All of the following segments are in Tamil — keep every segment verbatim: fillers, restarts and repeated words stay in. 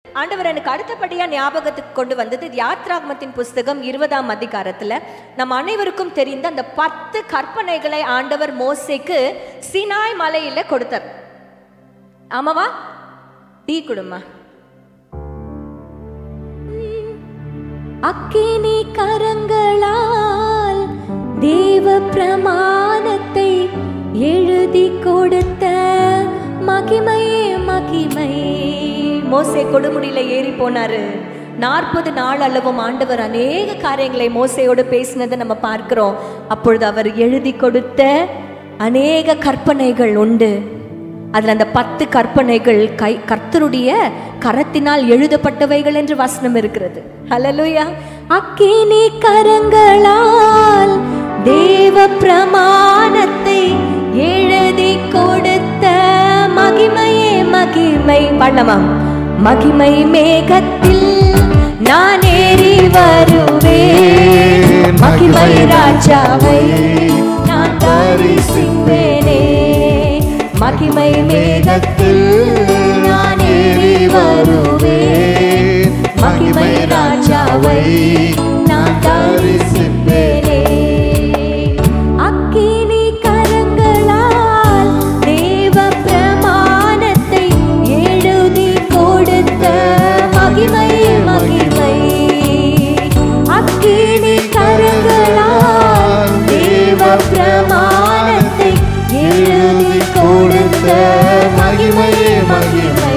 ஆண்டவர் எனக்கு அடுத்தபடியா ஞாபகத்துக்கு கொண்டு வந்தது யாத்ராகமத்தின் புஸ்தகம் இருபதாம் அதிகாரத்துல நம் அனைவருக்கும் தெரிந்த அந்த பத்து கற்பனைகளை ஆண்டவர் மோசேக்கு சீனாய் மலையில கொடுத்தார். ஆமாவா? டீ குடுமா. அக்கினி கரங்களால் தேவ பிரமாணத்தை எழுதி கொடுத்த மகிமையே மகிமை. மோசே கொடுமுடியில ஏறி போனாரு. நாற்பது நாள் அளவும் ஆண்டவர் அநேக காரியங்களை மோசையோடு பேசினதை நம்ம பார்க்கிறோம். அப்பொழுது அவர் எழுதி கொடுத்த அநேக கற்பனைகள் உண்டு. அதுல அந்த பத்து கற்பனைகள் கை கர்த்தருடைய கரத்தினால் எழுதப்பட்டவைகள் என்று வசனம் இருக்கிறது. ஹல்லேலூயா. அக்கினி கரங்களால் தேவ பிரமாணத்தை எழுதி கொடுத்த மகிமையே மகிமை. பண்ணலாம். மகிமை மேகத்தில் நான் ஏறி வருவேன், மகிமை ராஜாவை நான் தரிசிப்பேனே. மகிமை மேகத்தில் நான் ஏறி வருவேன், மகிமை ராஜாவை நான் தரிசிப்பேனே. அக்கினி கரங்களால் தேவ பிரமாணத்தை எழுதி கொடுத்த மகிமை மகிமை. அக்கினி கரங்களால் தேவ பிரமாணத்தை எழுதி கொடுத்த மகிமை மகிமை.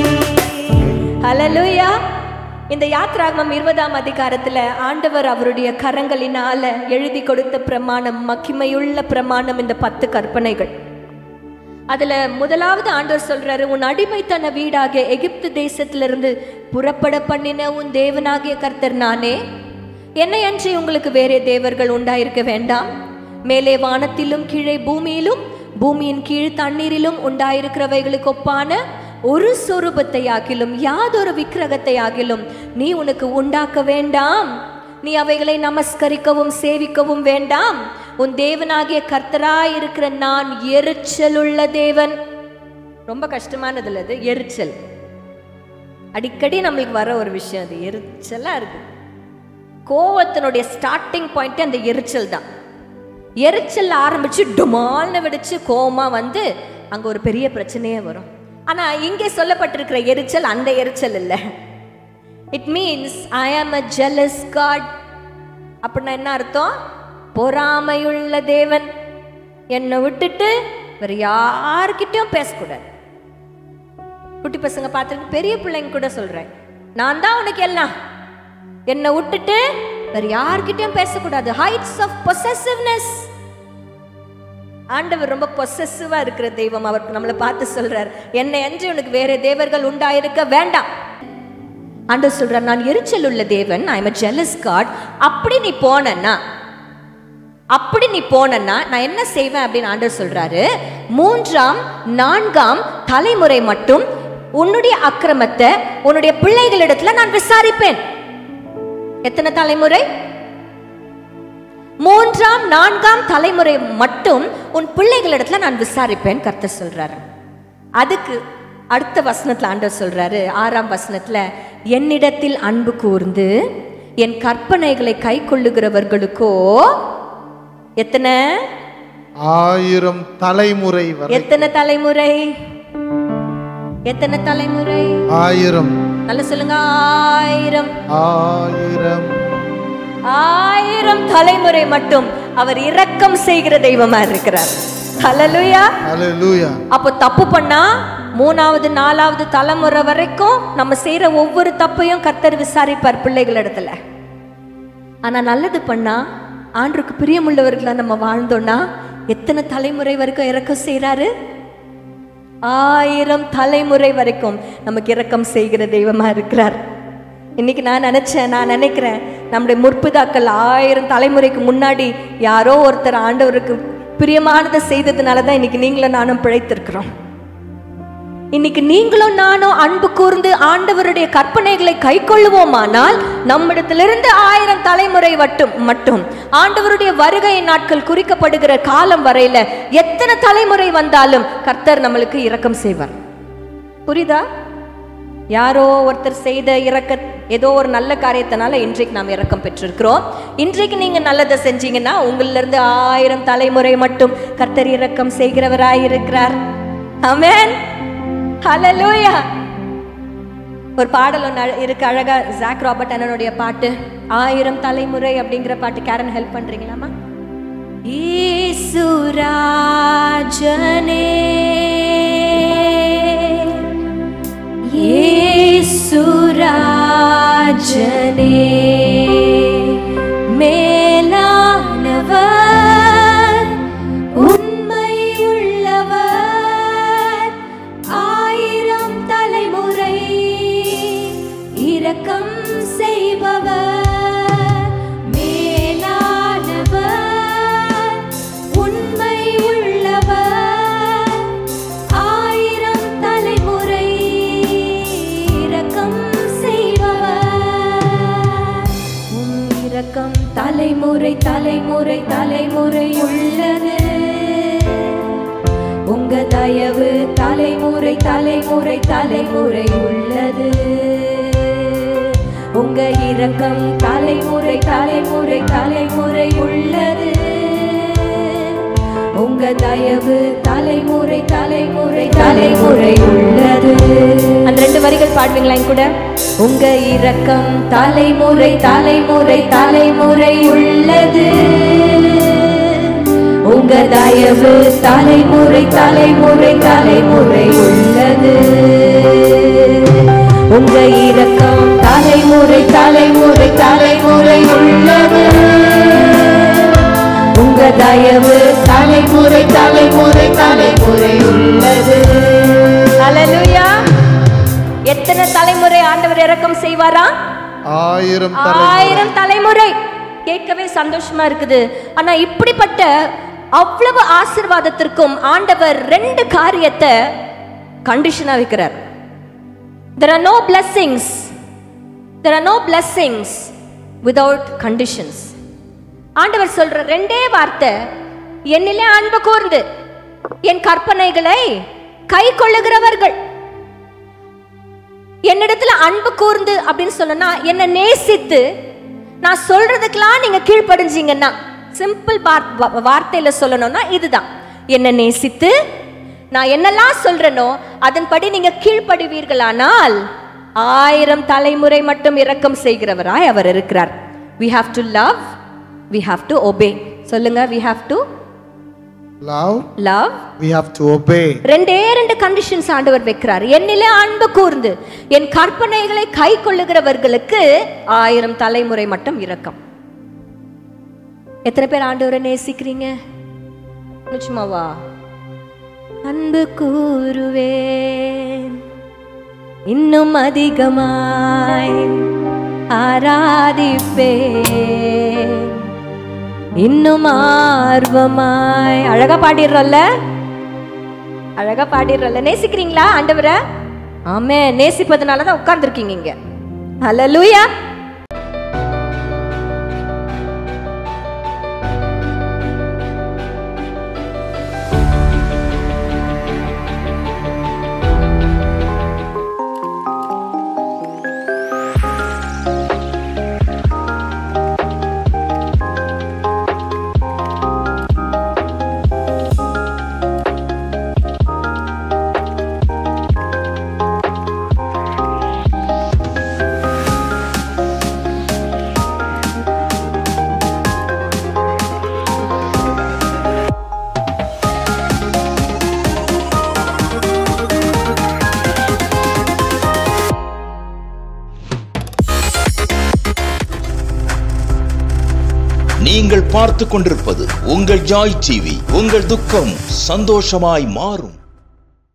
ஹல்லேலூயா. இந்த யாத்ராகமம் இருபதாம் அதிகாரத்துல ஆண்டவர் அவருடைய கரங்களினால எழுதி கொடுத்த பிரமாணம், மகிமையுள்ள பிரமாணம், இந்த பத்து கற்பனைகள். அதுல முதலாவது ஆண்டவர் சொல்றாரு, உன் அடிமைத்தன வீடாகிய எகிப்து தேசத்திலிருந்து புறப்பட பண்ணின உன் தேவனாகிய கர்த்தர் நானே. என்னை அன்றி உங்களுக்கு வேறே தேவர்கள் உண்டாயிருக்க வேண்டாம். மேலே வானத்திலும் கீழே பூமியிலும் பூமியின் கீழ் தண்ணீரிலும் உண்டாயிருக்கிறவைகளுக்கு ஒப்பான ஒரு சொரூபத்தை ஆகிலும் யாதொரு விக்கிரகத்தை ஆகிலும் நீ உனக்கு உண்டாக்க வேண்டாம். நீ அவைகளை நமஸ்கரிக்கவும் சேவிக்கவும் வேண்டாம். உன் தேவனாகிய கர்த்தராய் இருக்கிற நான் எரிச்சல் உள்ள தேவன். ரொம்ப கஷ்டமானதுல அது எரிச்சல். அடிக்கடி நம்மளுக்கு வர ஒரு விஷயம், அது எரிச்சலா இருக்கு. கோவத்தினுடைய ஸ்டார்டிங் பாயிண்ட் அந்த எரிச்சல் தான். எரிச்சல் ஆரம்பிச்சு டுமால்னு வெடிச்சு கோவமா வந்து அங்க ஒரு பெரிய பிரச்சனையே வரும். ஆனா இங்கே சொல்லப்பட்டிருக்கிற எரிச்சல் அந்த எரிச்சல் இல்ல. இட் மீன்ஸ் ஐ ஆம் a jealous God. அப்படின்னா என்ன அர்த்தம்? பொறாமையுள்ள தேவன். என்னை விட்டுட்டு வேற யார்கிட்டயும் பேசக்கூடாது. குட்டி பசங்க பார்த்துட்டு பெரிய பிள்ளைங்க கூட சொல்றேன், நான் தான் உனக்கு எல்லாம், என்னை விட்டுட்டு வேற யார்கிட்டயும் பேசக்கூடாது. Heights of possessiveness. ஆண்டவர் ரொம்ப பொசசிவா இருக்கிற தெய்வம். அவர் நம்மளை பார்த்து சொல்றார், என்னை அன்றி உனக்கு வேற தேவர்கள் உண்டாயிருக்க வேண்டாம். ஆண்டவர் சொல்றார், நான் எரிச்சல் உள்ள தேவன், I am a jealous God. அப்படி நீ போனன்னா அப்படி நீ போனன்னா நான் என்ன செய்வேன் அப்படின்னு ஆண்டவர் சொல்றாரு, மூன்றாம் நான்காம் தலைமுறை மட்டும் உன்னுடைய அக்கிரமத்தை உன்னுடைய பிள்ளைகளிடத்துல நான் விசாரிப்பேன். எத்தனை தலைமுறை? மூன்றாம் நான்காம் தலைமுறை மட்டும் உன் பிள்ளைகளிடத்துல நான் விசாரிப்பேன் கர்த்தர் சொல்றாரு. அதுக்கு அடுத்த வசனத்துல ஆண்டவர் சொல்றாரு, ஆறாம் வசனத்துல, என்னிடத்தில் அன்பு கூர்ந்து என் கற்பனைகளை கை கொள்ளுகிறவர்களுக்கோ எத்தனை ஆயிரம் தலைமுறை வரை. எத்தனை தலைமுறை? எத்தனை தலைமுறை? ஆயிரம். நல்ல சொல்லுங்க. ஆயிரம். ஆயிரம் ஆயிரம் தலைமுறை மட்டும் அவர் இரக்கம் செய்கிற தெய்வமா இருக்கிறார். ஹல்லேலூயா. ஹல்லேலூயா. அப்போ தப்பு பண்ணா மூணாவது நாலாவது தலைமுறை வரைக்கும் நம்ம செய்யற ஒவ்வொரு தப்பையும் கர்த்தர் விசாரிப்பார் பிள்ளைகள் இடத்துல. ஆனா நல்லது பண்ணா ஆண்டவருக்கு பிரியமுள்ளவர்களா நம்ம வாழ்ந்தோம்னா எத்தனை தலைமுறை வரைக்கும் இரக்கம் செய்யறாரு? ஆயிரம் தலைமுறை வரைக்கும் நமக்கு இரக்கம் செய்கிற தெய்வமா இருக்கிறார். இன்னைக்கு நான் நினைச்சேன், நான் நினைக்கிறேன், நம்முடைய முற்பிதாக்கள் ஆயிரம் தலைமுறைக்கு முன்னாடி யாரோ ஒருத்தர் ஆண்டவருக்கு பிரியமானதை செய்ததுனால தான் இன்னைக்கு நீங்களும் நானும் பிழைத்திருக்கிறோம். இன்னைக்கு நீங்களும் நானும் அன்பு கூர்ந்து ஆண்டவருடைய கற்பனைகளை கை கொள்ளுவோமானால் நம்மிடத்திலிருந்து ஆயிரம் தலைமுறை மட்டும் மட்டும் ஆண்டவருடைய வருகை நாட்கள் குறிக்கப்படுகிற காலம் வரையில எத்தனை தலைமுறை வந்தாலும் கர்த்தர் நம்மளுக்கு இரக்கம் செய்வார். புரியுதா? யாரோ ஒருத்தர் செய்த இரக்க ஏதோ ஒரு நல்ல காரியத்தினால இன்றைக்கு நாம் இரக்கம் பெற்றிருக்கிறோம். இன்றைக்கு நீங்க நல்லதை செஞ்சீங்கன்னா உங்களிலிருந்து ஆயிரம் தலைமுறை மட்டும் கர்த்தர் இரக்கம் செய்கிறவராய் இருக்கிறார். ஆமென், ஹல்லேலூயா. ஒரு பாடல் ஒன்று இருக்கு அழகா, ஜாக் ராபர்ட் அண்ணனுடைய பாட்டு, ஆயிரம் தலைமுறை அப்படிங்கிற பாட்டு. கேரன் ஹெல்ப் பண்றீங்களாமா? ஈசுராஜனே ஈசுராஜனே மேலானவர் உண்மையுள்ளவர் ஆயிரம் தலைமுறை இரக்கம் செய்பவர் மேலானவர் உண்மையுள்ளவர் ஆயிரம் தலைமுறை இரக்கம் செய்பவர். உம் இரக்கம் தலைமுறை தலைமுறை தலைமுறை உள்ளது. உங்க தயவு தலைமுறை தலைமுறை தலைமுறை உள்ளது. உங்க இரக்கம் தலைமுறை தலைமுறை தலைமுறை உள்ளது. உங்க தயவு தலைமுறை தலைமுறை தலைமுறை உள்ளது. அந்த ரெண்டு வரிகள் பாடுவீங்களா என் கூட? உங்க இரக்கம் தலைமுறை தலைமுறை தலைமுறை உள்ளது. உங்க தயவு தலைமுறை தலைமுறை தலைமுறை உள்ளது. உங்க இரக்கம் தலைமுறை தலைமுறை தலைமுறை உள்ளது. உங்க தயவு தலைமுறை தலைமுறை தலைமுறை உள்ளது. ஹல்லேலூயா. எத்தனை தலைமுறை ஆண்டவர் இரக்கம் செய்வாரா? ஆயிரம் ஆயிரம் தலைமுறை. கேட்கவே சந்தோஷமா இருக்குது. ஆனா இப்படிப்பட்ட அவ்வளவு ஆசீர்வாதத்திற்கும் ஆண்டவர் ரெண்டு காரியத்தை கண்டிஷனா வைக்கிறார். There are no blessings. There are no blessings without conditions. ஆண்டவர் சொல்ற ரெண்டே வார்த்தை, என்னிலே அன்பு கூர்ந்து என் கற்பனைகளை கை கொள்ளுகிறவர்கள். என்னிடத்துல அன்பு கூர்ந்து அப்படின்னு சொன்னா, என்ன நேசித்து நான் சொல்றதுக்கெல்லாம் நீங்க கீழ்ப்படிஞ்சீங்கன்னா, சிம்பிள் வார்த்தையில சொல்லணும்னா இதுதான், என்ன நேசித்து நான் என்னெல்லாம் சொல்றேனோ அதன்படி நீங்க கீழ்ப்படிவீர்களானால் ஆயிரம் தலைமுறை மட்டும் இரக்கம் செய்கிறவராய் அவர் இருக்கிறார். We have to love, we have to obey. சொல்லுங்க, we have to love, love, we have to obey. ரெண்டே ரெண்டு கண்டிஷன்ஸ் ஆண்டவர் வைக்கிறார். என்னிலே அன்பு கூர்ந்து என் கற்பனைகளை கை கொள்ளுகிறவர்களுக்கு ஆயிரம் தலைமுறை மட்டும் இரக்கம். எத்தனை பேர் ஆண்டவரை நேசிக்கிறீங்க? நிச்சயமாவா? அன்பு கூறுவேன் இன்னும் அதிகமாய் ஆராதிப்பேன் இன்னும் ஆர்வமாய். அழகா பாடிடுறோம்ல, அழகா பாடிடுறோம்ல. நேசிக்கிறீங்களா ஆண்டவரை? ஆமே, நேசிப்பதனாலதான் உட்கார்ந்துருக்கீங்க இங்க. ஹல்லேலூயா. நீங்கள் பார்த்து கொண்டிருப்பது உங்கள் ஜாய் டிவி. உங்கள் துக்கம் சந்தோஷமாய் மாறும்.